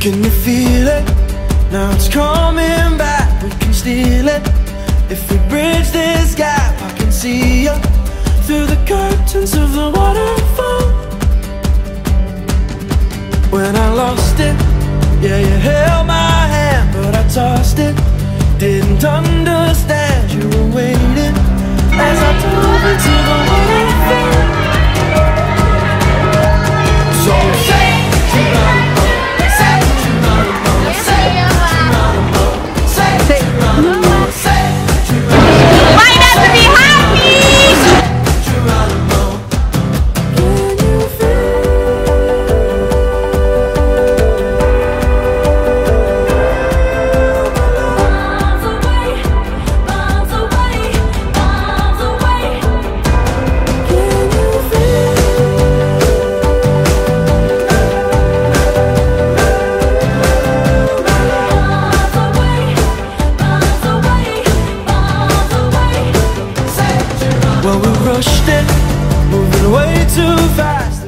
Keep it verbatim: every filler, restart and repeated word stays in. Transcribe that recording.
Can you feel it? Now it's coming back, we can steal it. If we bridge this gap, I can see you through the curtains of the waterfall. When I lost it, yeah, you held my hand, but I tossed it. Didn't understand you were waiting as I dove into the waterfall. So say Geronimo, say Geronimo, say Geronimo, say Geronimo, say Geronimo. Why not to be happy? Geronimo, can you feel? Miles away, miles away, miles away. Can you feel? Miles away, miles away, miles away. Well, we rushed it, moving way too fast.